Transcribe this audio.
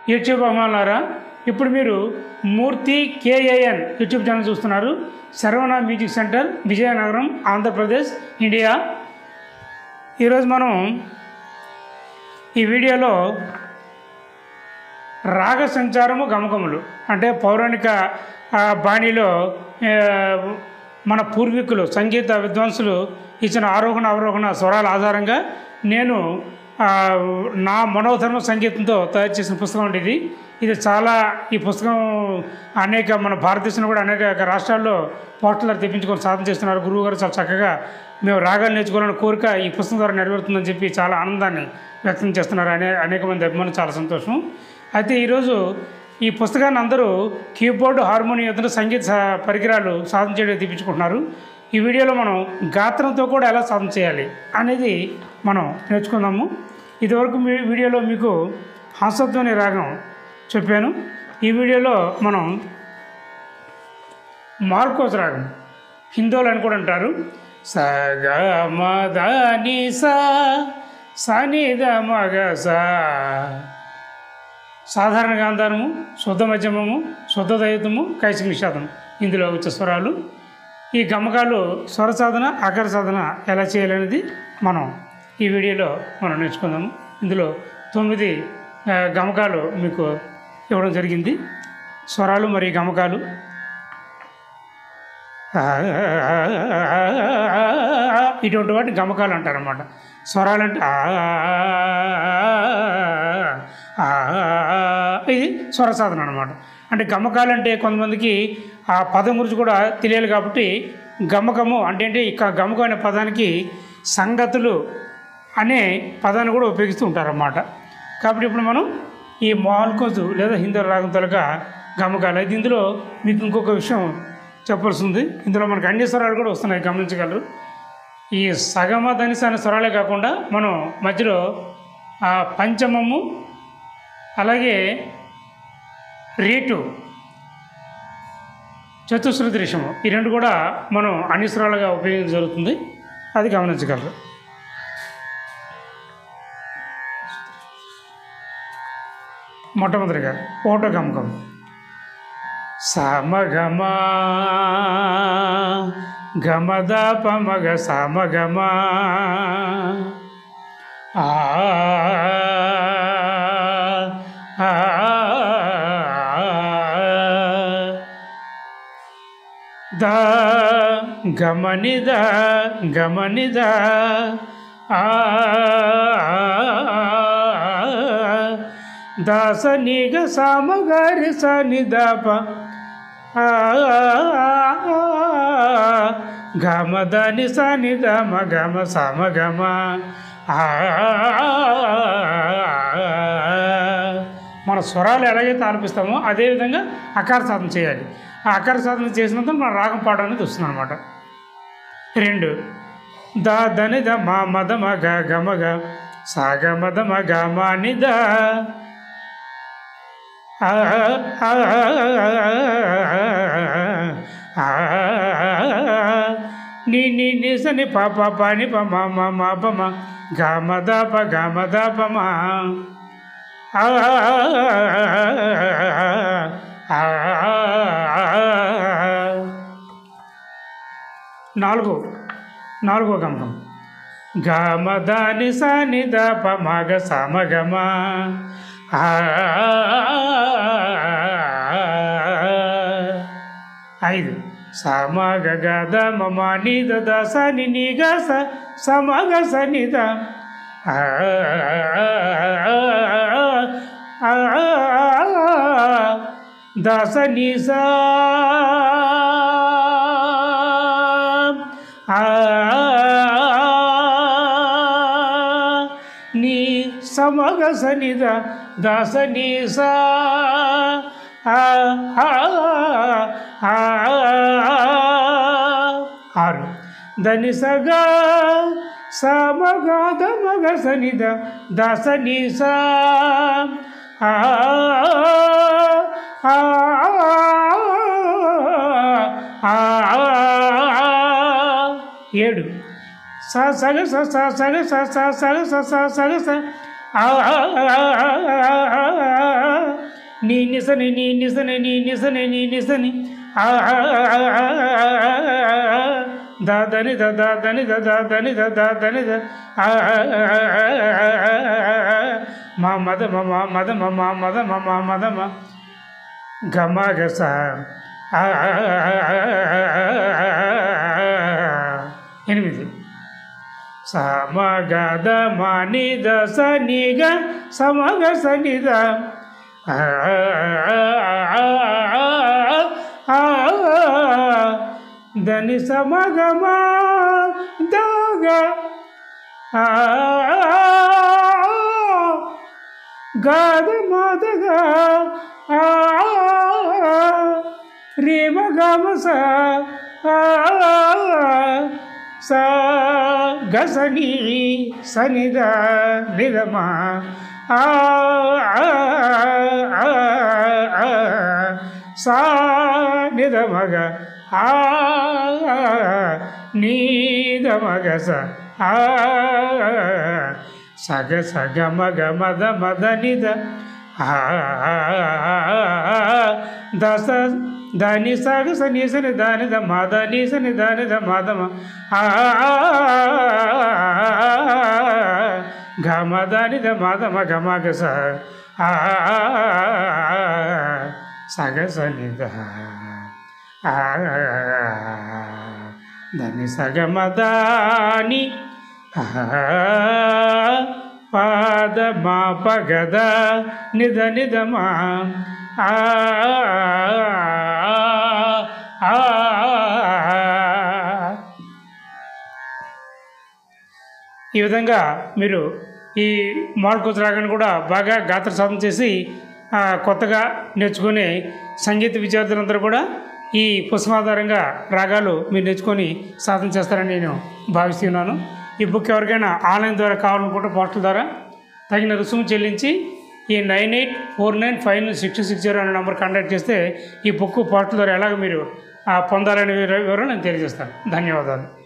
YouTube అమ్మాలారా, ఇప్పుడు మీరు మూర్తి KAN YouTube channel చూస్తున్నారు. Saravana music centre, Vizianagaram, Andhra Pradesh, India. ఈరోజు మనం ఈ వీడియోలో రాగ సంచారము గమకములు అంటే పౌరాణిక బాణీలో మన పూర్వీకులు సంగీత విద్వాంసులు ఇచ్చిన ఆరోహణ అవరోహణ స్వరాల ఆధారంగా నేను నా మనోధర్మ సంగీతంతో తయారు చేసిన పుస్తకం ఉండేది. ఇది చాలా ఈ పుస్తకం మన భారతదేశంలో కూడా అనేక రాష్ట్రాల్లో పోస్టర్లు తెప్పించుకొని సాధన చేస్తున్నారు. గురువు గారు చాలా చక్కగా మేము రాగాలు నేర్చుకోవాలని కోరిక ఈ పుస్తకం ద్వారా నెరవేరుతుందని చెప్పి చాలా ఆనందాన్ని వ్యక్తం చేస్తున్నారు. అనేక మంది అభిమానులు, చాలా సంతోషం. అయితే ఈరోజు ఈ పుస్తకాన్ని అందరూ కీబోర్డు, హార్మోనియం, సంగీత పరికరాలు సాధన చేయడం తెప్పించుకుంటున్నారు. ఈ వీడియోలో మనం గాత్రంతో కూడా ఎలా సాధన చేయాలి అనేది మనం నేర్చుకుందాము. ఇదివరకు వీడియోలో మీకు హంసధ్వని రాగం చెప్పాను. ఈ వీడియోలో మనం మార్కోస్ రాగం, హిందోలు అని కూడా అంటారు. స గ మ ద ని స స ని ద మ గ స. సాధారణ గాంధారము, శుద్ధ మధ్యమము, శుద్ధ దైవతము, కైసిక నిషాదం ఇందులో వచ్చే స్వరాలు. ఈ గమకాలు స్వర సాధన, ఆకార సాధన ఎలా చేయాలనేది మనం ఈ వీడియోలో మనం నేర్చుకుందాము. ఇందులో 9 గమకాలు మీకు ఇవ్వడం జరిగింది. స్వరాలు మరియు గమకాలు. ఇటువంటి వాటి గమకాలు అంటారన్నమాట. స్వరాలు అంటే ఇది స్వర సాధన అనమాట. అంటే గమకాలు అంటే కొంతమందికి ఆ పదం గురించి కూడా తెలియాలి కాబట్టి గమకము అంటే ఇక గమకం అనే పదానికి సంగతులు అనే పదాన్ని కూడా ఉపయోగిస్తూ ఉంటారన్నమాట. కాబట్టి ఇప్పుడు మనం ఈ మార్కోస్ లేదా హిందూ రాగం తొలక గమకాలు అయితే ఇందులో మీకు ఇంకొక విషయం చెప్పాల్సింది. ఇందులో మనకు అన్ని స్వరాలు కూడా వస్తున్నాయి, గమనించగలరు. ఈ సగమ ధనిస అనే స్వరాలే కాకుండా మనం మధ్యలో పంచమము, అలాగే రీటు, చతుశ్రుతి రిషము, ఈ రెండు కూడా మనం అన్ని స్వరాలుగా ఉపయోగించడం జరుగుతుంది. అది గమనించగలరు. మొట్టమొదటిగా ఓటో గమకం. సమగమ గమద పమగ సమగమ ద గమనిద గమనిద దాస నిగ సమగరి సనిదప గమదని సనిదమ గమ సమగమ. మన స్వరాలు ఎలాగైతే ఆలపిస్తామో అదేవిధంగా అకార సాధన చేయాలి. ఆ అకార సాధన చేసినంత మన రాగం పాట అనేది వస్తుంది అనమాట. 2 ద దని ద మా మద మగ గమగ సాగ మద మగ మాని ద ని ని ని స ని ప ప ప ని ప మ మ మ ప మ గ మ ద ప గ మ ద ప మ. 4 గమకం. గ మ ద ని స ని ద ప మ గ స మ గ మ. 5 స మ గ గ ద మ మ ని ద ద స ని ని గ స స మ గ స ని ద. ద స ని స ని స మ గ స ని ద ద స ని స 6 దని స గ స మ గ ద మ గ స ని ద ద స ని స 7 స స గ స స స గ స స స గ స స స గ స నీ నిసని నీ నిసని నీ నిసని నీ నిసని దాదని దాదని దాదని దాదని మా మద మా మద మా మద మా మదమ గమగస ఎనిమిది సమగద మనిద సనిగ సమగ సనిద దని సమగమ దగ గద మదగ రేమ గమస స గసని సనిద నిదమ సా నిదమగ నీదమగ సగ సగ మగ మద మద నిద దశ దాని సగ సని దాని ద మద నీసని దాని ద మదమ గమ దాని ద మదమ గమగ సగ సని దని సగ మదాని పాద మా పగద నిద నిదమా ఈ విధంగా మీరు ఈ మాల్కోచ రాగాన్ని కూడా బాగా గాత్ర సాధన చేసి కొత్తగా నేర్చుకునే సంగీత విద్యార్థులందరూ కూడా ఈ పుస్తకాధారంగా రాగాలు మీరు నేర్చుకొని సాధన చేస్తారని నేను భావిస్తున్నాను. ఈ బుక్ ఎవరికైనా ఆన్లైన్ ద్వారా కావాలనుకుంటే పోస్టల్ ద్వారా తగిన రుసుము చెల్లించి ఈ 9849596060 అనే నెంబర్ కాంటాక్ట్ చేస్తే ఈ బుక్ పోస్టల్ ద్వారా ఎలాగ మీరు పొందాలనే వివరాలు నేను తెలియజేస్తాను. ధన్యవాదాలు.